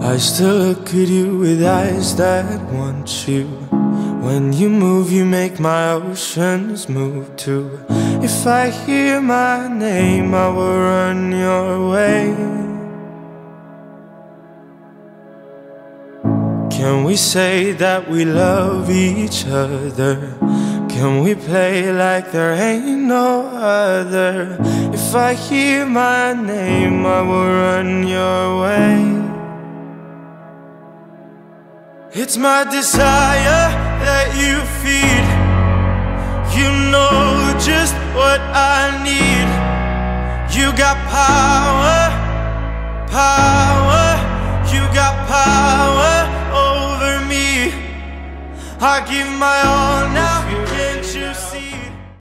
I still look at you with eyes that want you. When you move, you make my oceans move too. If I hear my name, I will run your way. Can we say that we love each other? Can we play like there ain't no other? If I hear my name, I will run your way. It's my desire that you feed. You know just what I need. You got power, power. You got power over me. I give my all now.